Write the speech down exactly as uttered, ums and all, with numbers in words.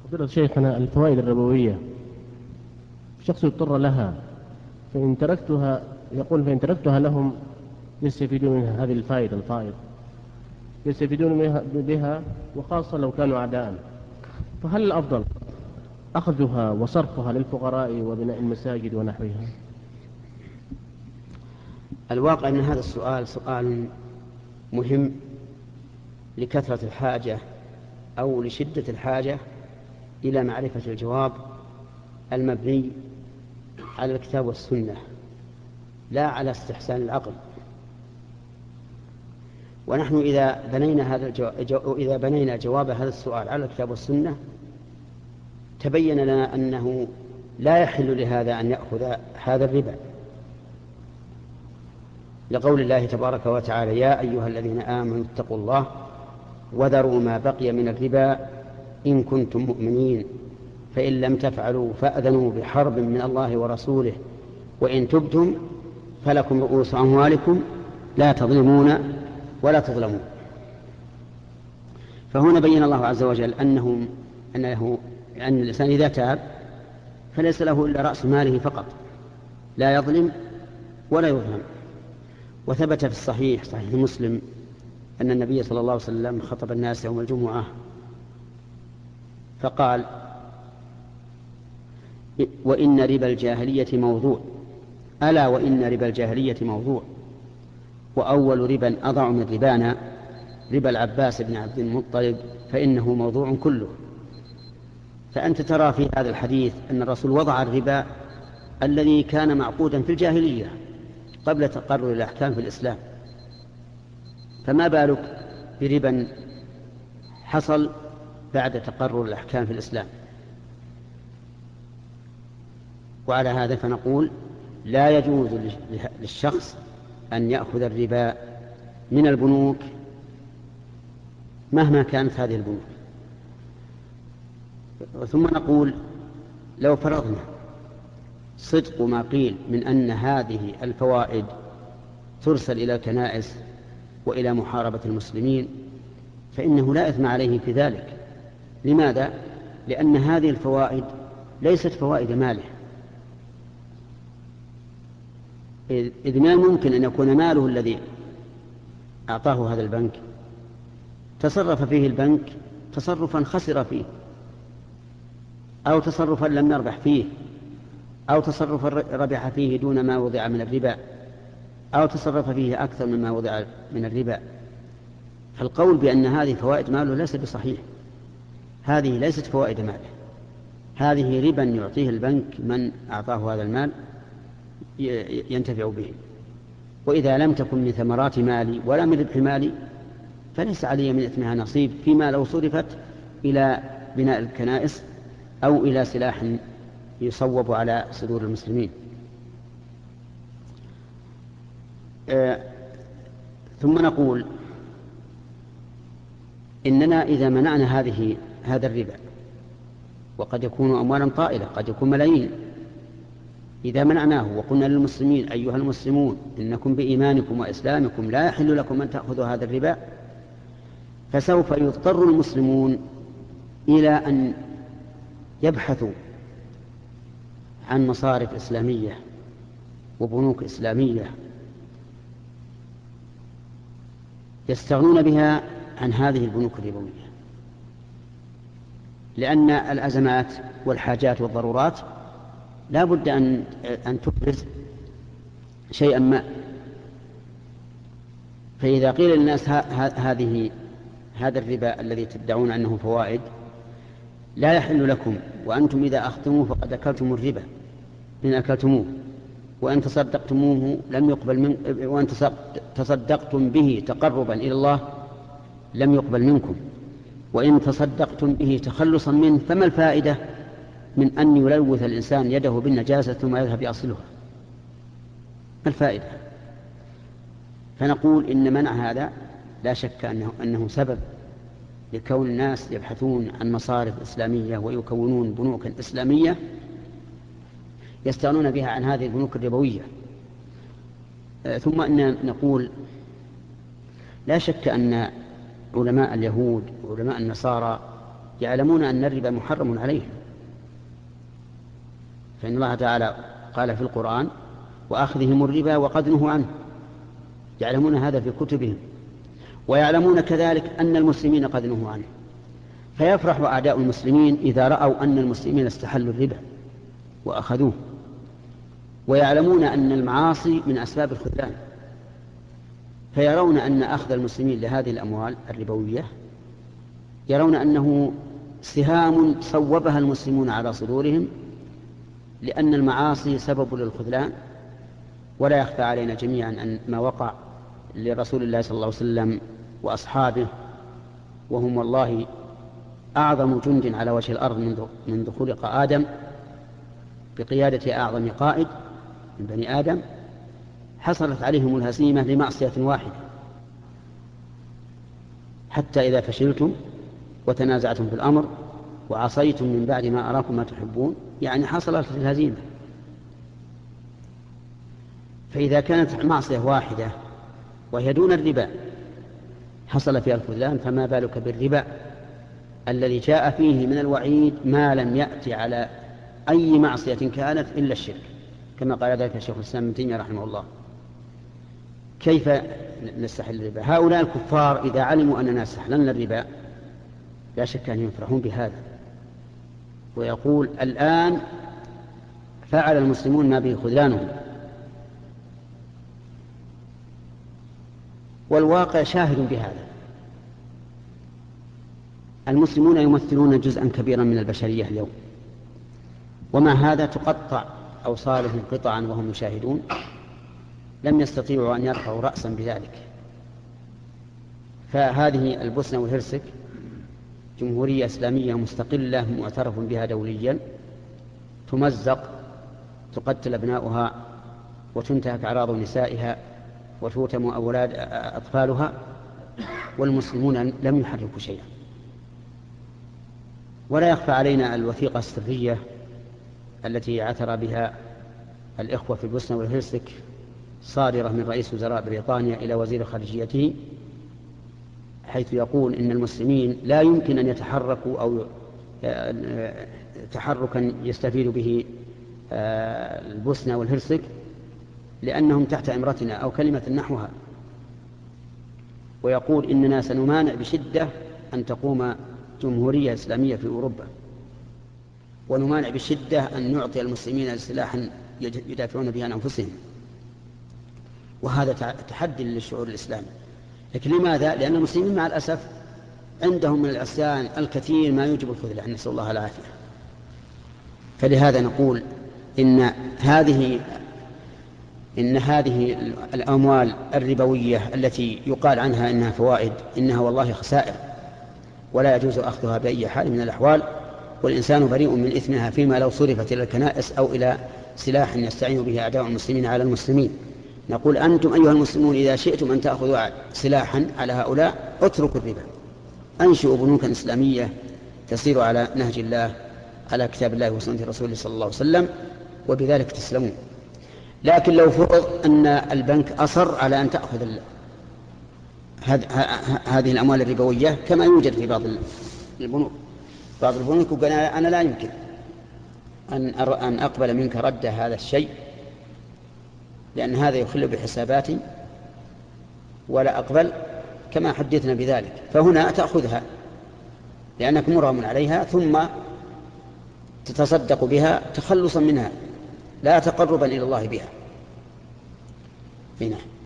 فضيلة شيخنا، الفوائد الربوية شخص يضطر لها، فإن تركتها يقول فإن تركتها لهم يستفيدون من هذه الفائدة الفائض يستفيدون بها, بها وخاصة لو كانوا أعداء، فهل الأفضل أخذها وصرفها للفقراء وبناء المساجد ونحوها؟ الواقع أن هذا السؤال سؤال مهم لكثرة الحاجة أو لشدة الحاجة إلى معرفة الجواب المبني على الكتاب والسنة لا على استحسان العقل. ونحن إذا بنينا هذا الجو... إذا بنينا جواب هذا السؤال على الكتاب والسنة تبين لنا أنه لا يحل لهذا أن يأخذ هذا الربا، لقول الله تبارك وتعالى: يا أيها الذين آمنوا اتقوا الله وذروا ما بقي من الربا إن كنتم مؤمنين فإن لم تفعلوا فأذنوا بحرب من الله ورسوله وإن تبتم فلكم رؤوس أموالكم لا تظلمون ولا تظلمون. فهنا بين الله عز وجل أنه أنه أن الإنسان إذا تاب فليس له إلا رأس ماله فقط، لا يظلم ولا يظلم. وثبت في الصحيح صحيح مسلم أن النبي صلى الله عليه وسلم خطب الناس يوم الجمعة فقال: وإن ربا الجاهلية موضوع، ألا وإن ربا الجاهلية موضوع، وأول ربا أضع من ربانا ربا العباس بن عبد المطلب فإنه موضوع كله. فأنت ترى في هذا الحديث أن الرسول وضع الربا الذي كان معقودا في الجاهلية قبل تقرر الأحكام في الإسلام، فما بالك بربا حصل بعد تقرر الأحكام في الإسلام؟ وعلى هذا فنقول لا يجوز للشخص أن يأخذ الربا من البنوك مهما كانت هذه البنوك. ثم نقول لو فرضنا صدق ما قيل من أن هذه الفوائد ترسل إلى الكنائس وإلى محاربة المسلمين فإنه لا إثم عليه في ذلك. لماذا؟ لأن هذه الفوائد ليست فوائد ماله، إذ ما ممكن أن يكون ماله الذي أعطاه هذا البنك تصرف فيه البنك تصرفا خسر فيه، أو تصرفا لم يربح فيه، أو تصرفا ربح فيه دون ما وضع من الربا، أو تصرف فيه أكثر مما وضع من الربا. فالقول بأن هذه فوائد ماله ليس بصحيح، هذه ليست فوائد ماله، هذه ربا يعطيه البنك من أعطاه هذا المال ينتفع به. وإذا لم تكن من ثمرات مالي ولا من ربح مالي فليس علي من إثمها نصيب فيما لو صرفت إلى بناء الكنائس أو إلى سلاح يصوب على صدور المسلمين. آه ثم نقول إننا إذا منعنا هذه هذا الربا، وقد يكون أموالا طائلة، قد يكون ملايين، إذا منعناه وقلنا للمسلمين: أيها المسلمون إنكم بإيمانكم وإسلامكم لا يحل لكم أن تأخذوا هذا الربا، فسوف يضطر المسلمون إلى أن يبحثوا عن مصارف إسلامية وبنوك إسلامية يستغنون بها عن هذه البنوك الربوية، لأن الأزمات والحاجات والضرورات لا بد أن أن تبرز شيئا ما. فإذا قيل للناس هذه هذا الربا الذي تدعون أنه فوائد لا يحل لكم، وأنتم إذا أخذتموه فقد أكلتم الربا إن أكلتموه، وأن تصدقتموه لم يقبل من وأن تصدقتم به تقربا إلى الله لم يقبل منكم، وإن تصدقتم به تخلصا منه فما الفائدة من أن يلوث الإنسان يده بالنجاسة ثم يذهب يصلها؟ ما الفائدة؟ فنقول إن منع هذا لا شك أنه, أنه سبب لكون الناس يبحثون عن مصارف إسلامية ويكونون بنوكا إسلامية يستغنون بها عن هذه البنوك الربوية. ثم أن نقول لا شك أن علماء اليهود وعلماء النصارى يعلمون أن الربا محرم عليهم، فإن الله تعالى قال في القرآن وأخذهم الربا وقد نهوا عنه، يعلمون هذا في كتبهم، ويعلمون كذلك أن المسلمين قد نهوا عنه، فيفرح أعداء المسلمين إذا رأوا أن المسلمين استحلوا الربا وأخذوه، ويعلمون أن المعاصي من أسباب الخذلان، فيرون أن أخذ المسلمين لهذه الأموال الربوية يرون أنه سهام صوبها المسلمون على صدورهم، لأن المعاصي سبب للخذلان. ولا يخفى علينا جميعا أن ما وقع لرسول الله صلى الله عليه وسلم وأصحابه، وهم والله أعظم جند على وجه الأرض منذ خلق آدم بقيادة أعظم قائد من بني آدم، حصلت عليهم الهزيمة لمعصية واحدة، حتى إذا فشلتم وتنازعتم في الأمر وعصيتم من بعد ما أراكم ما تحبون، يعني حصلت الهزيمة. فإذا كانت معصية واحدة وهي دون الربا حصل فيها الخذلان، فما بالك بالربا الذي جاء فيه من الوعيد ما لم يأتي على أي معصية كانت إلا الشرك، كما قال ذلك الشيخ الإسلام ابن تيمية رحمه الله. كيف نستحل الربا؟ هؤلاء الكفار إذا علموا أننا استحللنا الربا لا شك أن يفرحون بهذا، ويقول الآن فعل المسلمون ما به خذلانهم. والواقع شاهد بهذا، المسلمون يمثلون جزءا كبيرا من البشرية اليوم، ومع هذا تقطع أوصالهم قطعا وهم يشاهدون، لم يستطيعوا أن يرفعوا رأسا بذلك. فهذه البوسنة والهرسك جمهورية إسلامية مستقلة معترف بها دوليا، تمزق، تقتل أبناؤها وتنتهك أعراض نسائها وتوتم أولاد أطفالها، والمسلمون لم يحركوا شيئا. ولا يخفى علينا الوثيقة السرية التي عثر بها الإخوة في البوسنة والهرسك صادرة من رئيس وزراء بريطانيا إلى وزير خارجيته، حيث يقول إن المسلمين لا يمكن أن يتحركوا أو تحركا يستفيد به البوسنة والهرسك لأنهم تحت إمرتنا أو كلمة نحوها، ويقول إننا سنمانع بشدة أن تقوم جمهورية إسلامية في أوروبا، ونمانع بشدة أن نعطي المسلمين سلاحا يدافعون به عن أنفسهم. وهذا تحدي للشعور الإسلامي. لكن لماذا؟ لأن المسلمين مع الأسف عندهم من العصيان الكثير ما يوجب الخذلان، نسأل الله العافية. فلهذا نقول إن هذه إن هذه الأموال الربوية التي يقال عنها إنها فوائد إنها والله خسائر، ولا يجوز أخذها بأي حال من الأحوال، والإنسان بريء من إثمها فيما لو صرفت إلى الكنائس أو إلى سلاح يستعين به أعداء المسلمين على المسلمين. نقول أنتم أيها المسلمون إذا شئتم أن تأخذوا سلاحا على هؤلاء اتركوا الربا، أنشئوا بنوكا إسلامية تسير على نهج الله على كتاب الله وسنة رسوله صلى الله عليه وسلم، وبذلك تسلمون. لكن لو فرض أن البنك أصر على أن تأخذ هذه الأموال الربوية كما يوجد في بعض البنوك، بعض البنوك وقال أنا لا يمكن أن أقبل منك رد هذا الشيء لأن هذا يخل بحساباتي ولا أقبل، كما حدثنا بذلك، فهنا تأخذها لأنك مرغم عليها ثم تتصدق بها تخلصا منها لا تقربا إلى الله بها. هنا